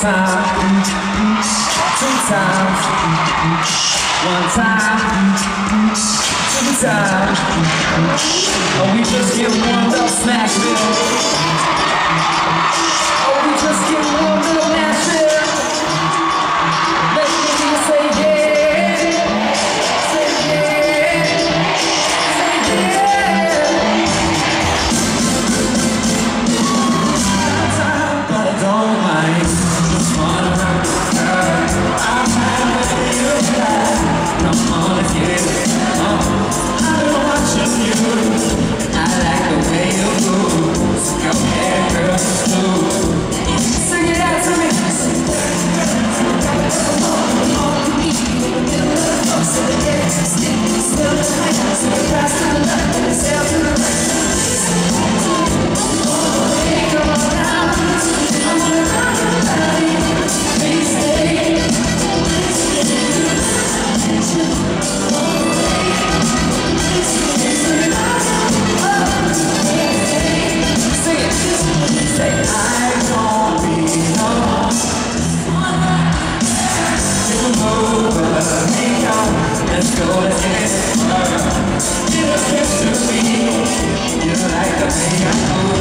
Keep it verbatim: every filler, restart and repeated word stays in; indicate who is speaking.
Speaker 1: time, two times, one time, two times. Oh, we just get warmed up, Nashville. Oh, we just get warmed up, Nashville. Let's get you say yeah, say yeah, say yeah. Time, but I don't mind. Just wanna run her. I'm having you back. Come on, let's get it. Oh, I've been watching you. I like the way you move. So go ahead, girl, just do. Sing it out to me. Let's go, let's get it. Give a kiss to me. You like the way I move.